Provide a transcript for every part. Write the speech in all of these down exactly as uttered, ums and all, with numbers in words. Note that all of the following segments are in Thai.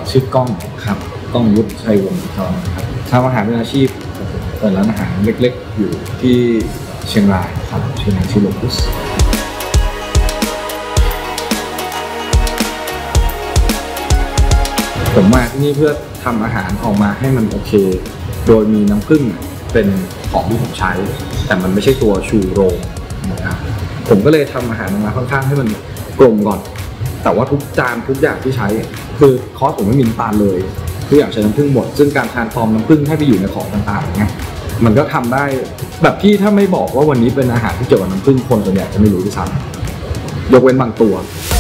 ชื่อก้องครับก้องวุฒิชัยวงศ์ทองครับทำอาหารเป็นอาชีพเปิดร้านอาหารเล็กๆอยู่ที่เชียงรายครับเชียงรายชื่อโลคุสผมมาที่นี่เพื่อทำอาหารออกมาให้มันโอเคโดยมีน้ำผึ้งเป็นของที่ผมใช้แต่มันไม่ใช่ตัวชูโรงนะครับผมก็เลยทำอาหารออกมาค่อนข้างให้มันกลมก่อนแต่ว่าทุกจานทุกอย่างที่ใช้คือคอสผมไม่มีน้ำตาลเลยทุกอย่างใช้น้ำผึ้งหมดซึ่งการทานฟอร์มน้ำผึ้งให้ไปอยู่ในของต่างๆเนี่ยมันก็ทำได้แบบที่ถ้าไม่บอกว่าวันนี้เป็นอาหารที่เกี่ยวกับน้ำผึ้งคนส่วนใหญ่จะไม่รู้ด้วยซ้ำยกเว้นบางตัว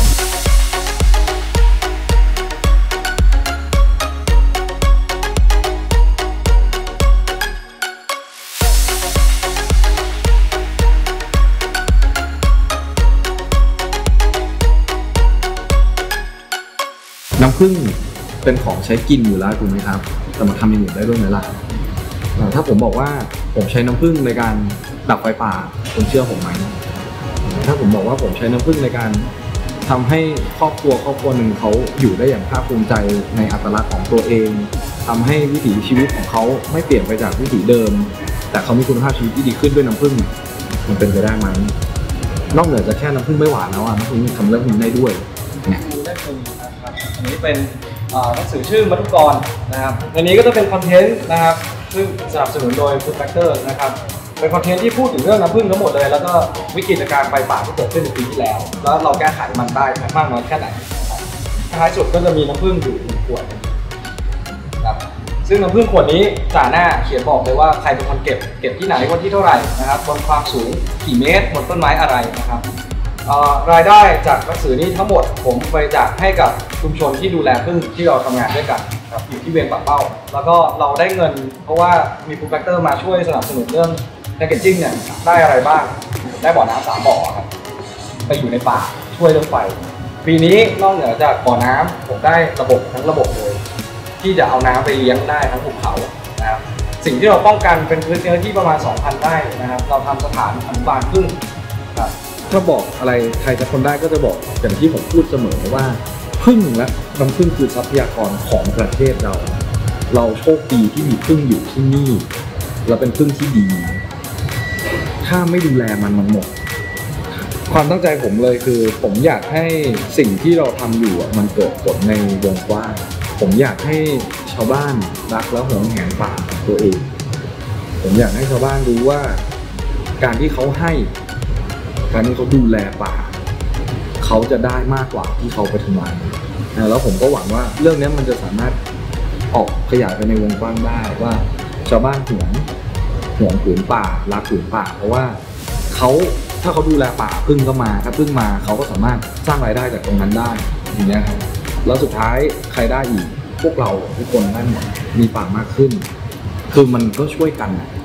น้ำผึ้งเป็นของใช้กินอยู่แล้วถูกไหมครับแต่มาทำอย่างอื่นได้ด้วยไหมล่ะถ้าผมบอกว่าผมใช้น้ำผึ้งในการดับไฟป่าคุณเชื่อผมไหมถ้าผมบอกว่าผมใช้น้ำผึ้งในการทำให้ครอบครัวครอบครัวหนึ่งเขาอยู่ได้อย่างภาคภูมิใจในอัตลักษณ์ของตัวเองทำให้วิถีชีวิตของเขาไม่เปลี่ยนไปจากวิถีเดิมแต่เขามีคุณภาพชีวิตที่ดีขึ้นด้วยน้ำผึ้งมันเป็นไปได้ไหมนอกเหนือจากแค่น้ำผึ้งไม่หวานแล้วอ่ะน้ำผึ้งทำเรื่องนี้ได้ด้วยเนี่ยอันนี้เป็นหนังสือชื่อมัทุกรนะครับอันนี้ก็จะเป็นคอนเทนต์นะครับซึ่งสนับสนุนโดย Food Factor นะครับเป็นคอนเทนต์ที่พูดถึงเรื่องน้ำผึ้งทั้งหมดเลยแล้วก็วิกฤตการณ์ไฟป่าที่เกิดขึ้นในปีที่แล้วแล้วเราแก้ไขมันได้มากน้อยแค่ไหนท้ายสุดก็จะมีน้ำผึ้งอยู่หนึ่งขวดครับซึ่งน้ำผึ้งขวดนี้จ่าหน้าเขียนบอกเลยว่าใครเป็นคนเก็บเก็บที่ไหนวันที่เท่าไหร่นะครับบนความสูงกี่เมตรบนต้นไม้อะไรนะครับรายได้จากหนังสือนี้ทั้งหมดผมบริจาคให้กับชุมชนที่ดูแลผึ้งที่เราทำงานด้วยกันครับอยู่ที่เวียงป่าเป้าแล้วก็เราได้เงินเพราะว่ามีFood Factorมาช่วยสนับสนุนเรื่องแพคเกจจิ้งเนี่ยได้อะไรบ้างได้บ่อน้ำสามบ่อครับไปอยู่ในป่าช่วยเรื่องไฟปีนี้นอกเหนือจากบ่อน้ำผมได้ระบบทั้งระบบเลยที่จะเอาน้ำไปเลี้ยงได้ทั้งภูเขานะครับสิ่งที่เราป้องกันเป็นพื้นที่ที่ประมาณ สองพัน ไร่นะครับเราทำสถานอนุบาลผึ้งครับถ้าบอกอะไรใครจะคนได้ก็จะบอกอย่างที่ผมพูดเสมอว่าผึ้งและน้ำผึ้งคือทรัพยากรของประเทศเราเราโชคดีที่มีผึ้งอยู่ที่นี่และเป็นผึ้งที่ดีถ้าไม่ดูแลมันมันหมดความตั้งใจผมเลยคือผมอยากให้สิ่งที่เราทำอยู่มันเกิดผลในวงกว้างผมอยากให้ชาวบ้านรักและหวงแหนป่าตัวเองผมอยากให้ชาวบ้านรู้ว่าการที่เขาให้การที่เขาดูแลป่าเขาจะได้มากกว่าที่เขาไปทำลายแล้วผมก็หวังว่าเรื่องนี้มันจะสามารถออกขยายไปในวงกว้างได้ว่าชาวบ้านหวงหวงผืนป่ารักผืนป่าเพราะว่าเขาถ้าเขาดูแลป่าพึ่งก็มาถ้าพึ่งมาเขาก็สามารถสร้างรายได้จากตรงนั้นได้อย่างนี้ครับแล้วสุดท้ายใครได้อีกพวกเราทุกคนได้หมดมีป่ามากขึ้นคือมันก็ช่วยกัน